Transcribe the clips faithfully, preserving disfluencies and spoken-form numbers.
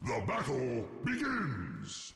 The battle begins!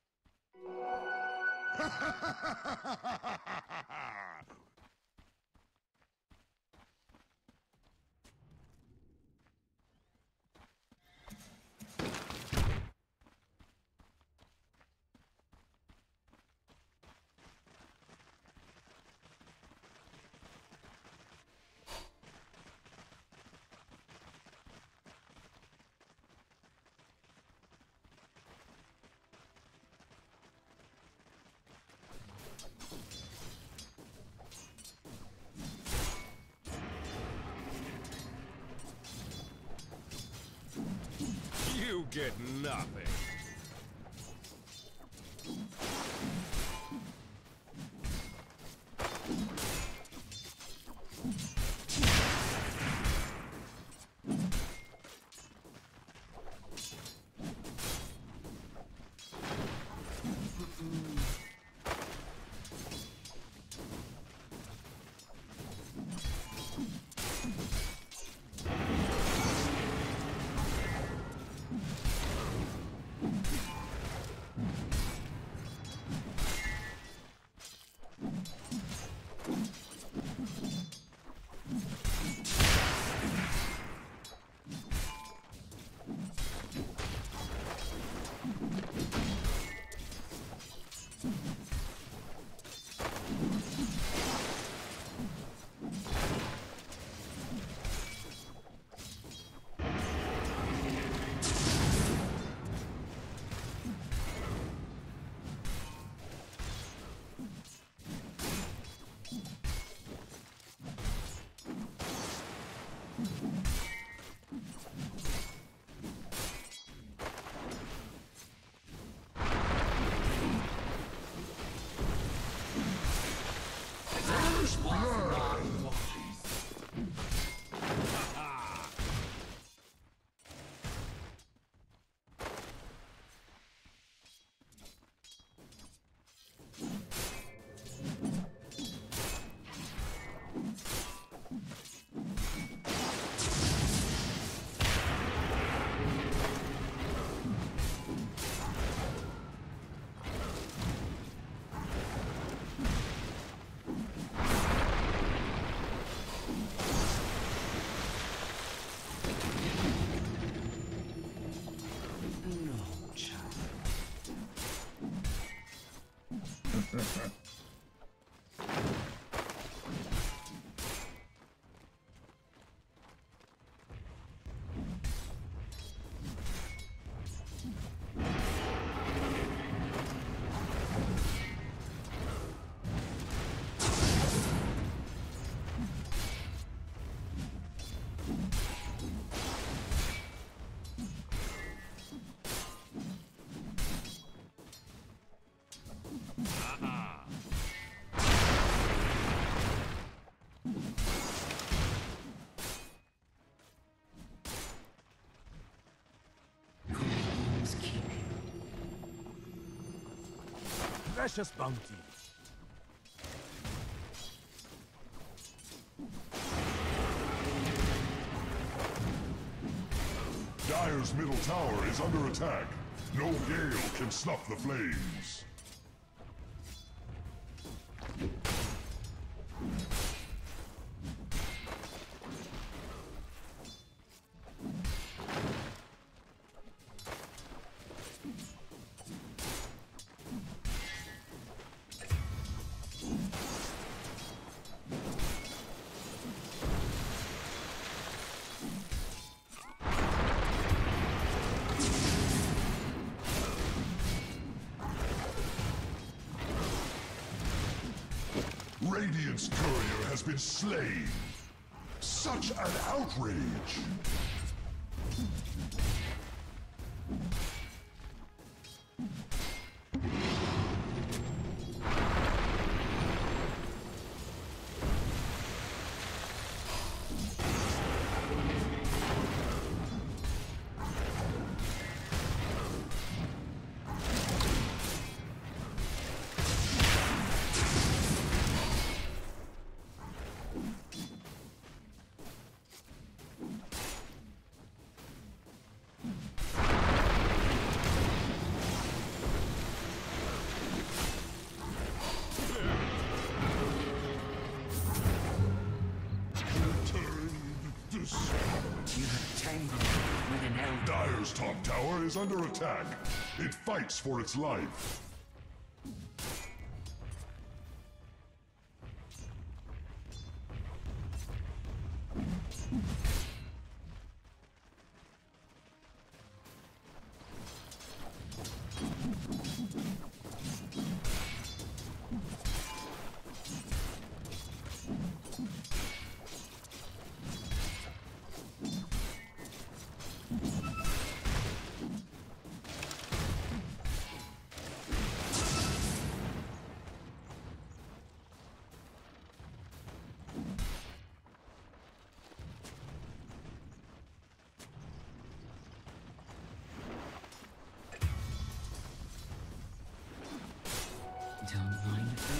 You get nothing. Precious bounty. Dire's middle tower is under attack. No gale can snuff the flames. Radiant's courier has been slain. Such an outrage! top tower is under attack. It fights for its life. Don't mind if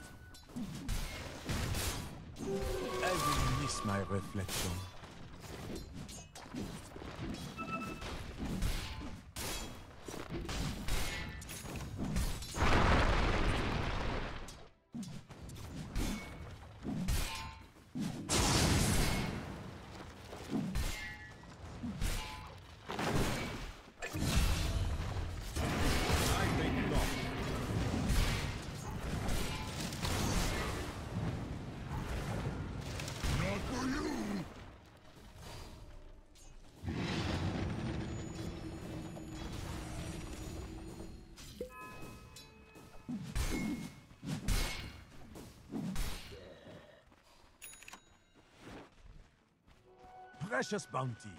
I do. I will miss my reflection. Precious bounty.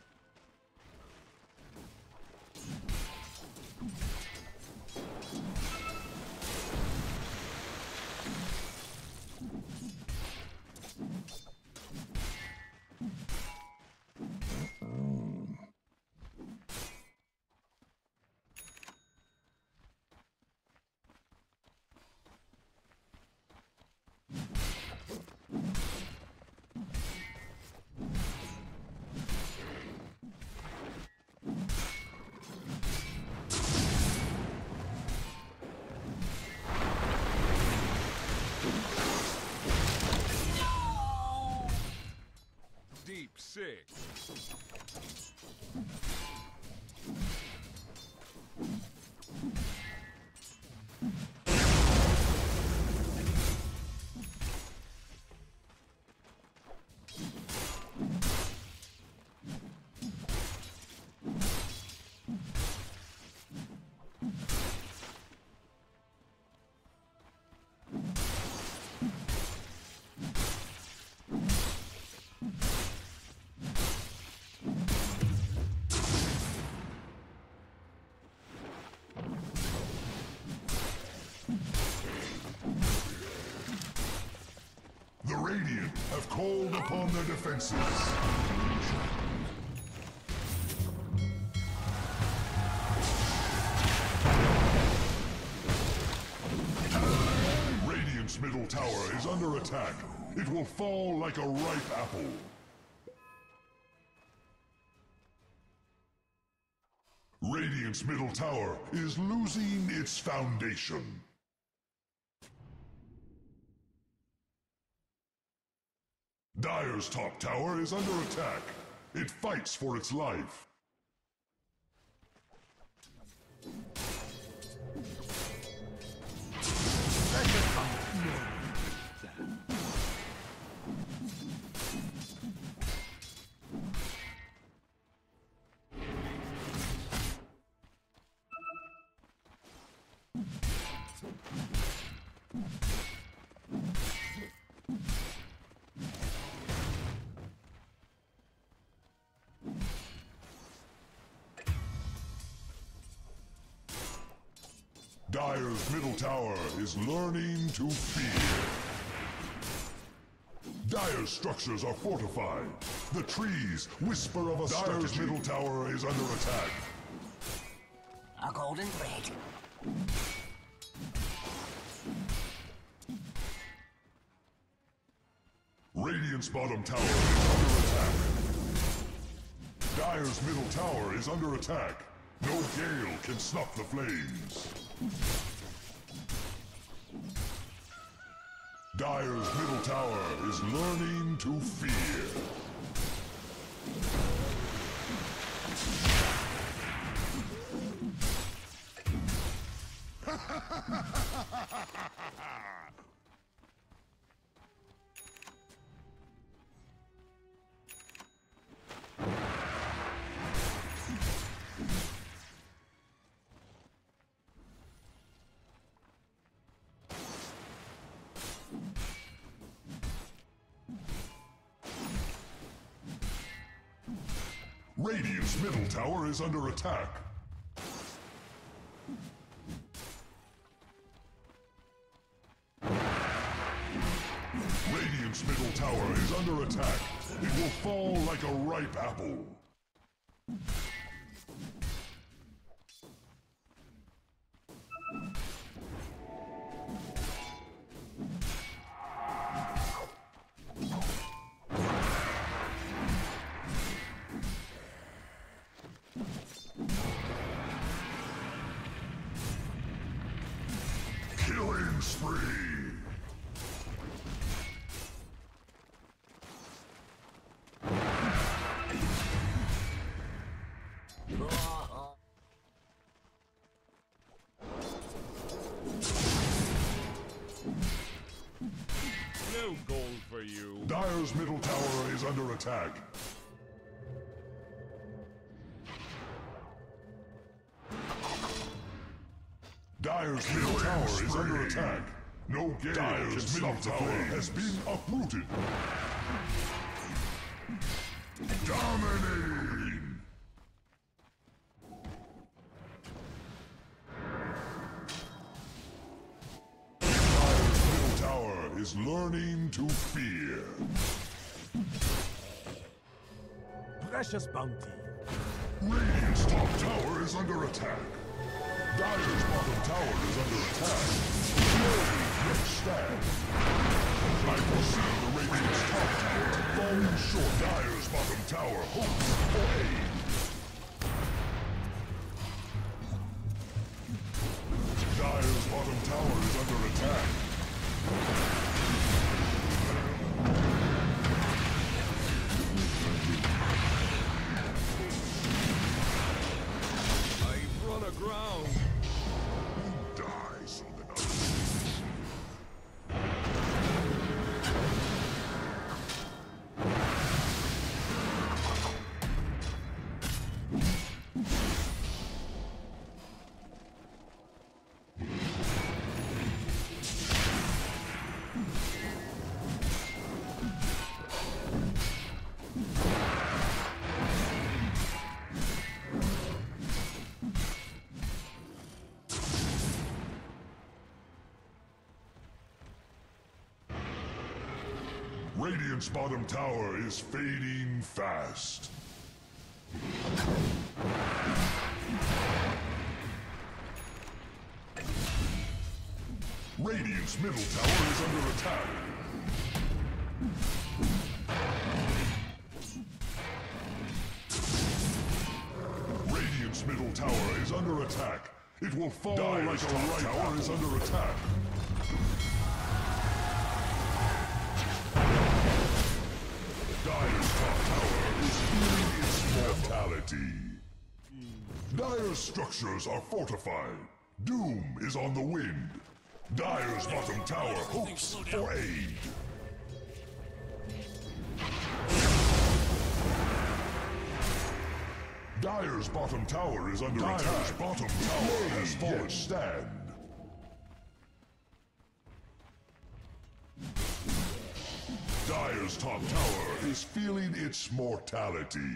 Deep six. The Radiant have called upon their defenses. Radiant's middle tower is under attack. It will fall like a ripe apple. Radiant's middle tower is losing its foundation. Dire's top tower is under attack. It fights for its life. Dire's middle tower is learning to fear. Dire's structures are fortified. The trees whisper of a strategy. Dire's middle tower is under attack. A golden thread. Radiant's bottom tower is under attack. Dire's middle tower is under attack. No gale can snuff the flames. Dire's middle tower is learning to fear. Radiant's middle tower is under attack. Radiant's middle tower is under attack. It will fall like a ripe apple. Killing spree! No gold for you. Dire's middle tower is under attack. Dire's middle tower is under attack. No gale Dire's middle tower has been uprooted. Dominating! Dire's middle tower is learning to fear. Precious bounty. Radiant's top tower is under attack. Dire's bottom tower is under attack. Slowly yet stand. I foresee the Radiant's top tower falling short. Dire's bottom tower hopes for aid. Dire's bottom tower is under attack. I've run aground. Die so that others. Radiant's bottom tower is fading fast. Radiant's middle tower is under attack. Radiant's middle tower is under attack. It will fall Dire's like a ripe tower apple. Is under attack. Dire's top tower is feeling its mortality. Dire's structures are fortified. Doom is on the wind. Dire's bottom tower hopes for aid. Dire's bottom tower is under Dire's attack. Dire's bottom tower has fallen stand. Dire's top tower is feeling its mortality.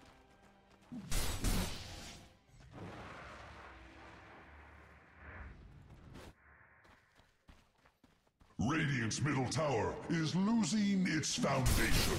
Radiant's middle tower is losing its foundation.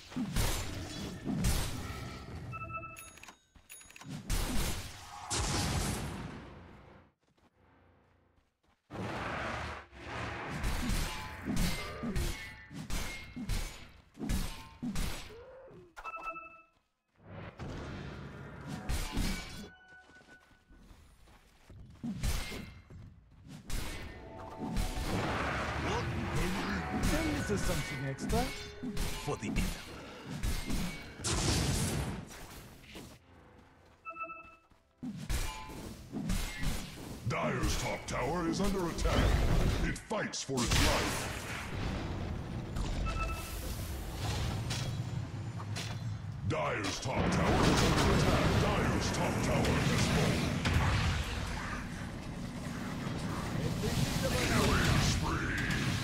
This is something extra for the end. Dire's top tower is under attack. It fights for its life. Dire's top tower is under attack. Dire's top tower has fallen. Killing spree.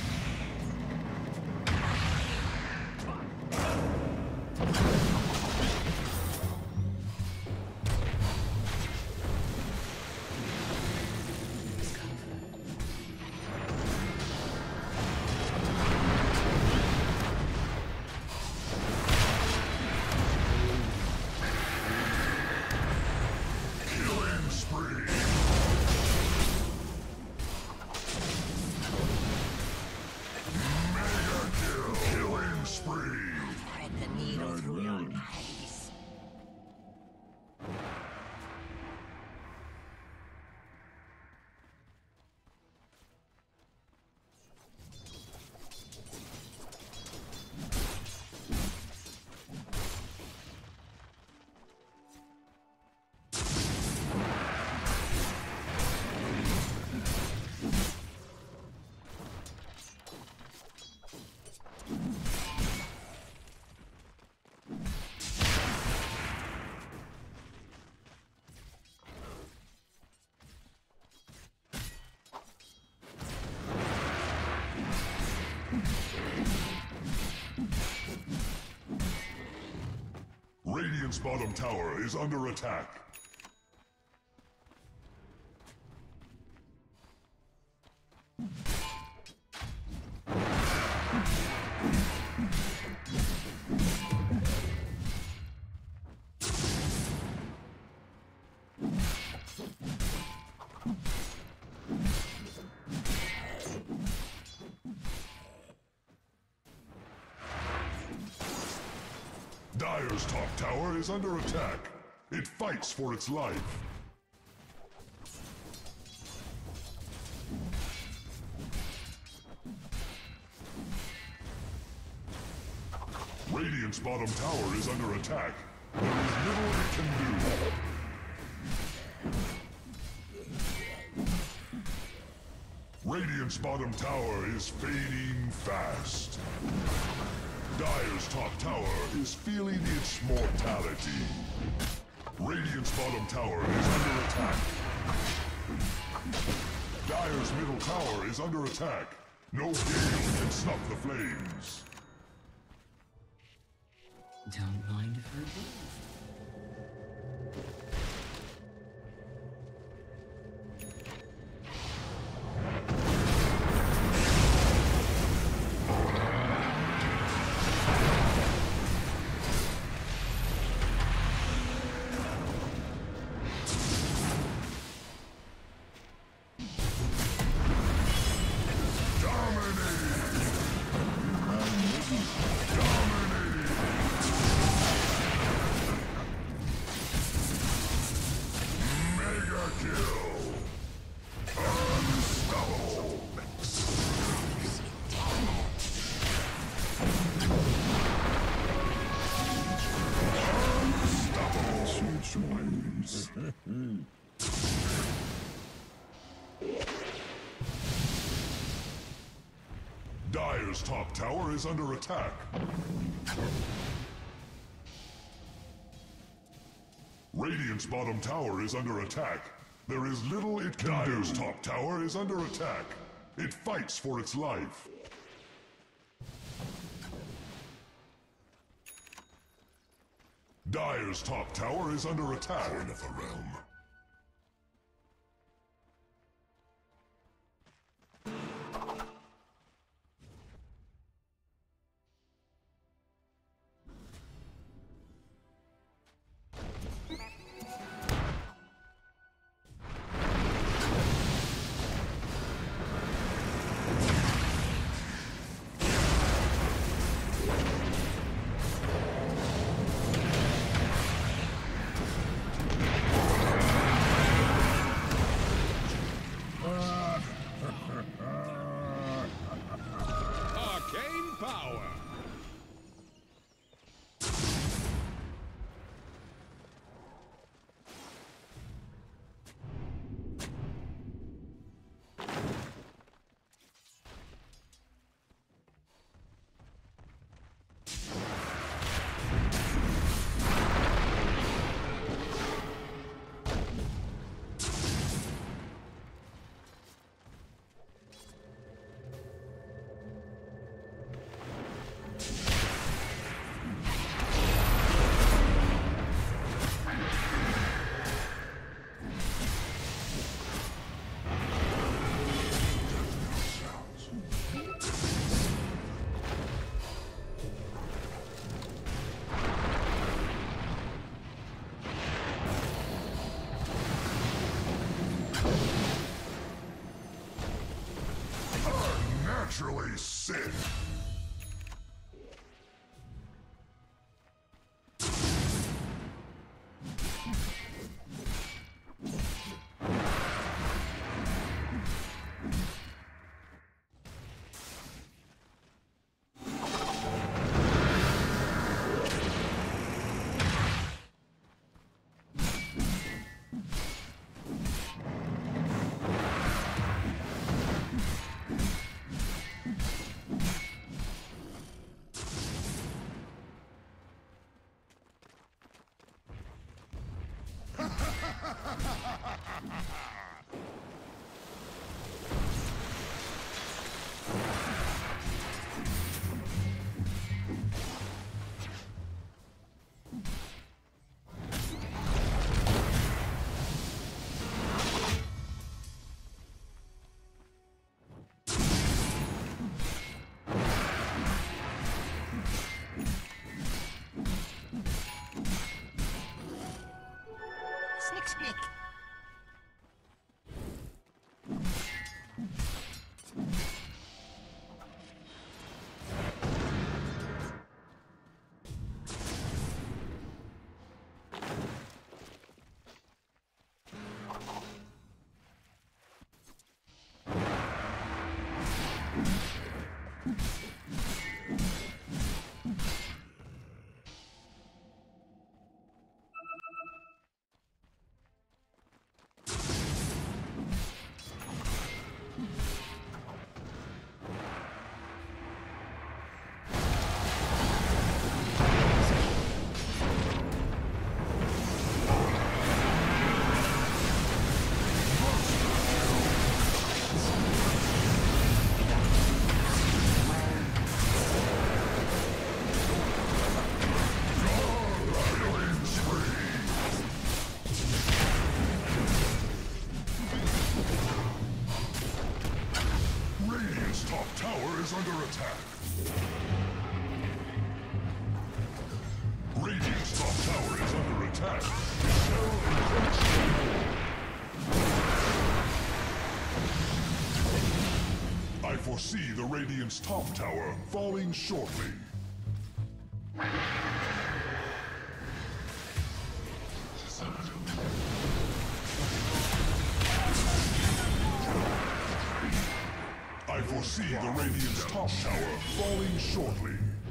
Radiant's bottom tower is under attack. Dire's top tower is under attack. It fights for its life. Radiant's bottom tower is under attack. There is little it can do. Radiant's bottom tower is fading fast. Dire's top tower is feeling its mortality. Radiant's bottom tower is under attack. Dire's middle tower is under attack. No gale can snuff the flames. Don't mind if I do. Dire's top tower is under attack. Radiant's bottom tower is under attack. There is little it can do. Dire's top tower is under attack. It fights for its life. Dire's top tower is under attack. Horn of the realm. Naturally sin. Is under attack. Radiant's top tower is under attack. I foresee the Radiant's top tower falling shortly. I foresee the Radiant's top tower falling shortly.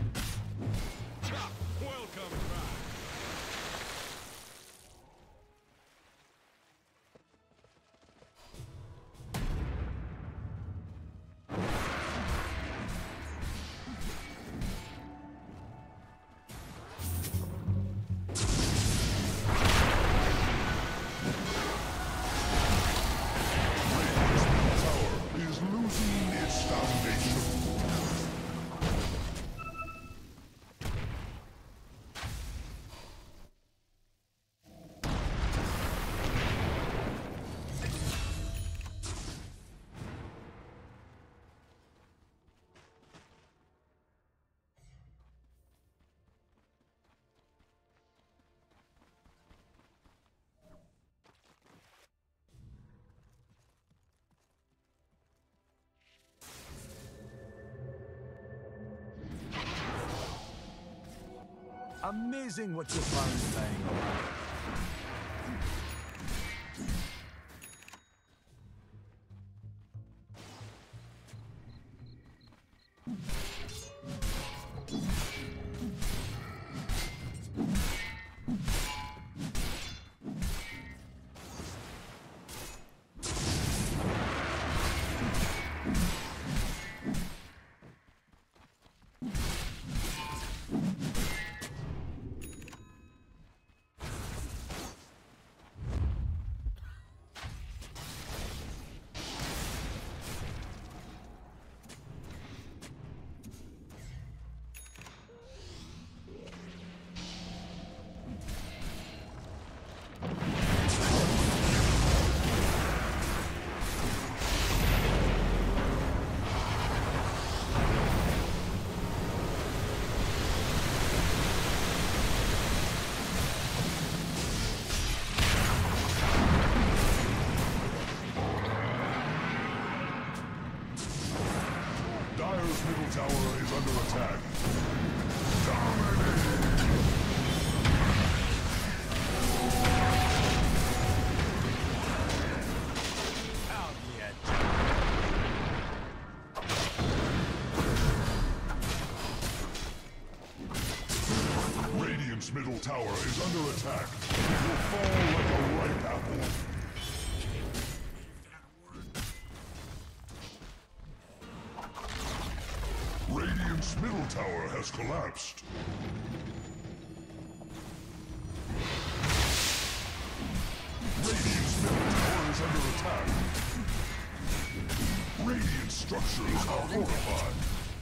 Welcome back. Amazing what your phone's playing on. tower is under attack. Dominating! Out yet. Radiant's middle tower is under attack. It will fall like a ripe apple. Radiant's middle tower has collapsed. Radiant's middle tower is under attack. Radiant structures are fortified.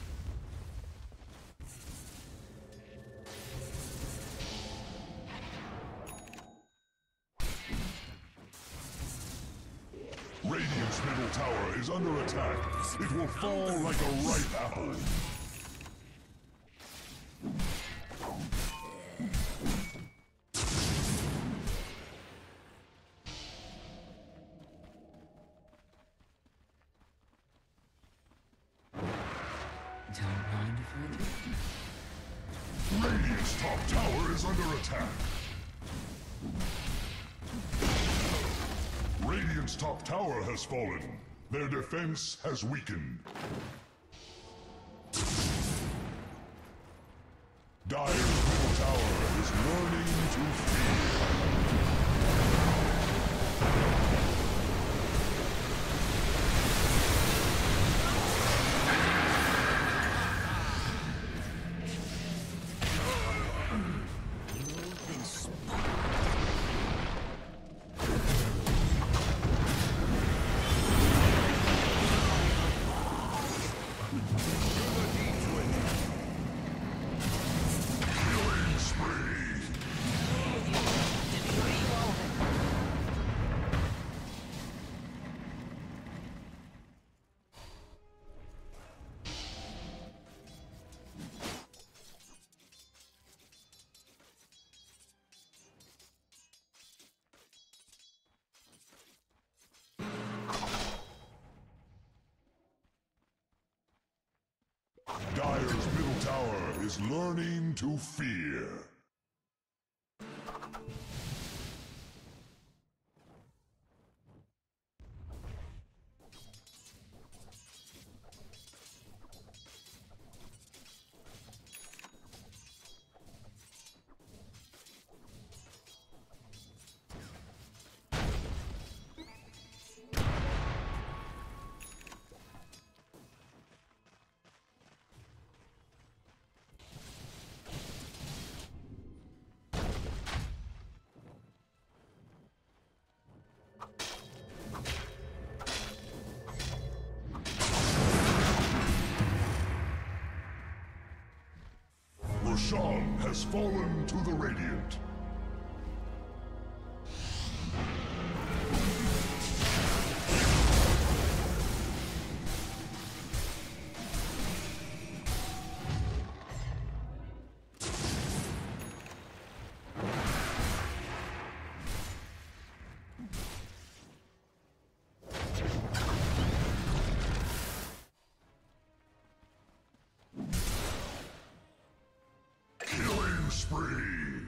Radiant's middle tower is under attack. It will fall like a ripe apple. Don't mind if I do. Radiant's top tower is under attack. Radiant's top tower has fallen. Their defense has weakened. Dire's middle tower is learning to fear. Dire's middle tower is learning to fear. Roshan has fallen to the Radiant. Spree.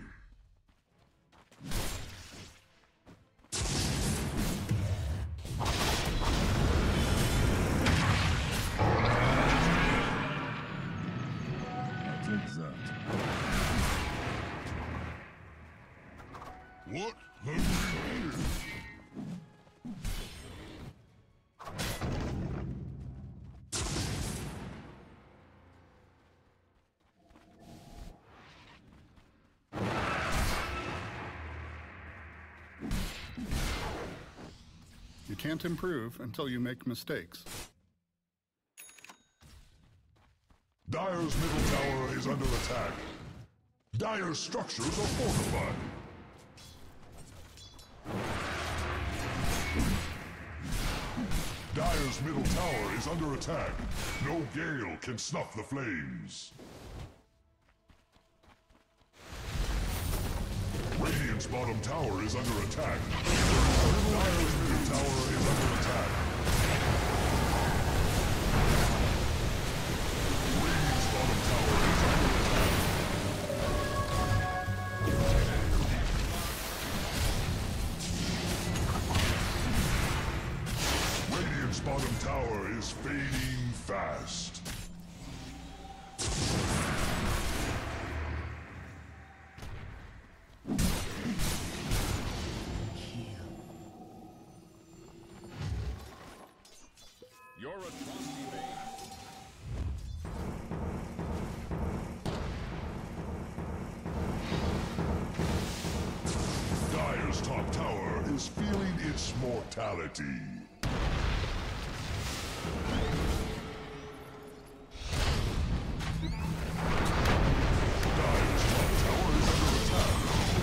I'll take that. What have we here? You can't improve until you make mistakes. Dire's middle tower is under attack. Dire's structures are fortified. Dire's middle tower is under attack. No gale can snuff the flames. Radiant's bottom tower is under attack. Dire's middle tower is under attack. bottom tower is fading fast. You're a trusty man. Dire's top tower is feeling its mortality. Dire's top tower is under attack.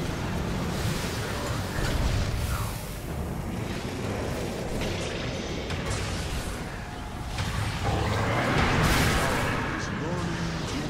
Is learning to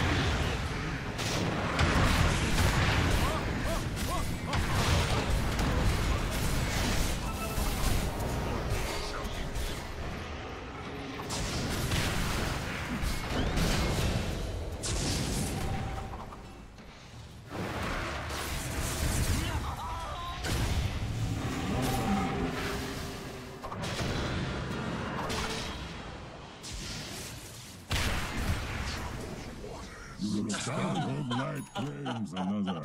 The sound of light claims another.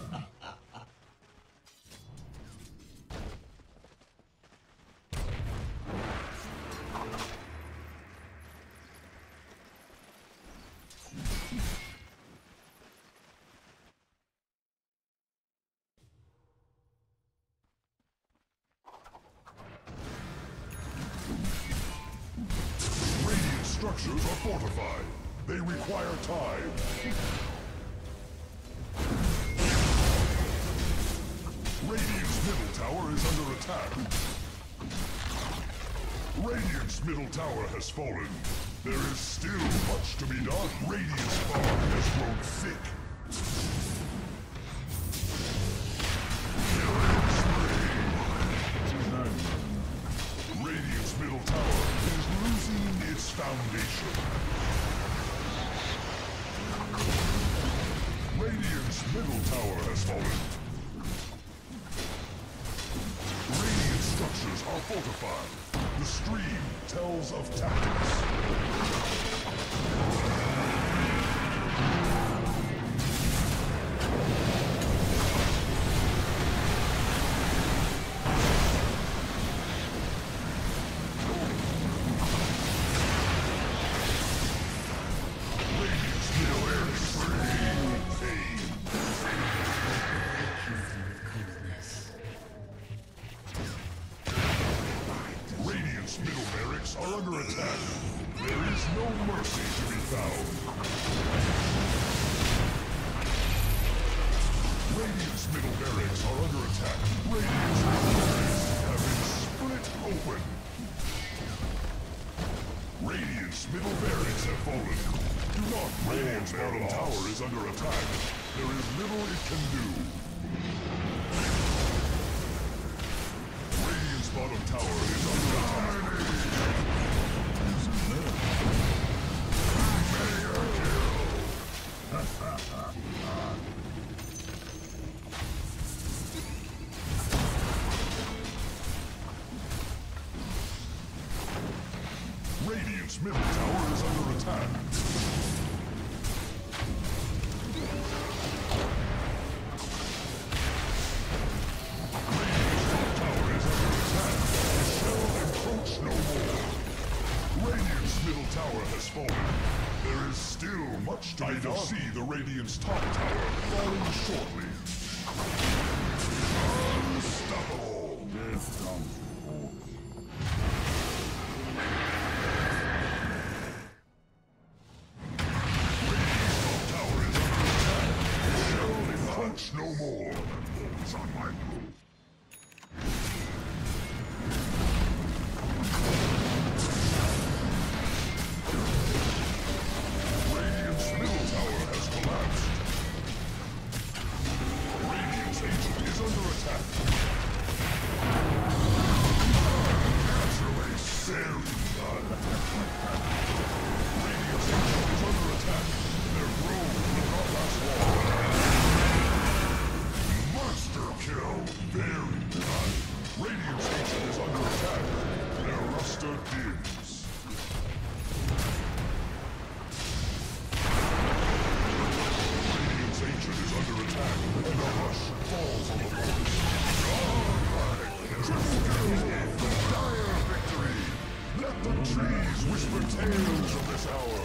Radiant structures are fortified. They require time. Radiant's middle tower is under attack. Radiant's middle tower has fallen. There is still much to be done. Radiant's farm has grown thick. Radiant's middle tower is losing its foundation. Radiant's middle tower has fallen. Radiant structures are fortified. The stream tells of tactics. Radiant's middle air is screaming pain. Radiant's middle barracks are under attack. There is no mercy to be found. Radiant's middle barracks are under attack. Radiant's middle barracks have been split open. Radiant's middle barracks have fallen. Do not Radiant's bottom tower is under attack. There is little it can do. Radiant's bottom tower is under attack. Mega kill. Radiant's middle tower is under attack. Middle tower has fallen. There is still much to be done. I foresee the Radiant's top tower falling shortly. Unstoppable! Death comes forth. Radiant's top tower is under attack. Shall encroach no more. It's on my move. Radiant's middle tower has collapsed. for tales of this hour.